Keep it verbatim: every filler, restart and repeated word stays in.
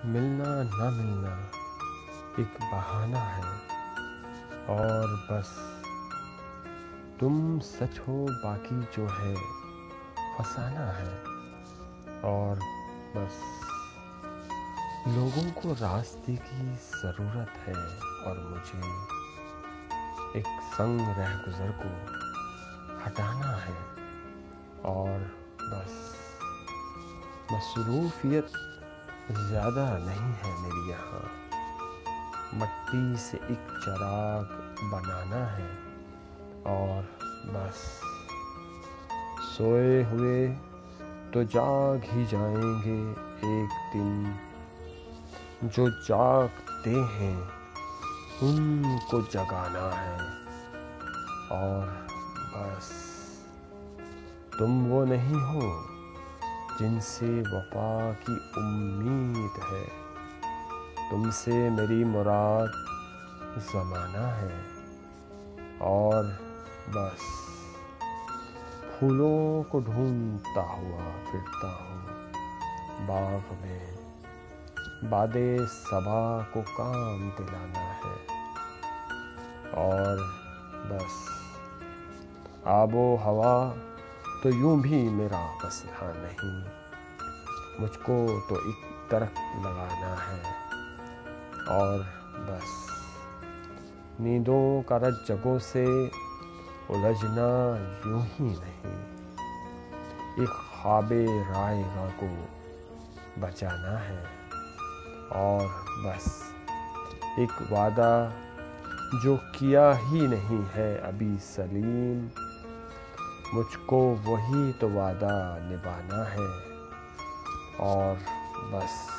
मिलना ना मिलना एक बहाना है और बस तुम सच हो, बाकी जो है फसाना है। और बस लोगों को रास्ते की ज़रूरत है और मुझे एक संग रह गुज़र को हटाना है। और बस मसरूफियत ज़्यादा नहीं है मेरी यहाँ, मट्टी से एक चिराग बनाना है। और बस सोए हुए तो जाग ही जाएंगे एक दिन, जो जागते हैं उनको जगाना है। और बस तुम वो नहीं हो जिनसे वफा की उम्मीद है, तुमसे मेरी मुराद ज़माना है। और बस फूलों को ढूंढता हुआ फिरता हूँ बाग में, बादे सबा को काम दिलाना है। और बस आबो हवा तो यूं भी मेरा मसला नहीं, मुझको तो एक दरख्त लगाना है। और बस नींदों का रज जगों से उलझना यूं ही नहीं, एक ख्वाबे रायगा को बचाना है। और बस एक वादा जो किया ही नहीं है अभी सलीम, मुझको वही तो वादा निभाना है। और बस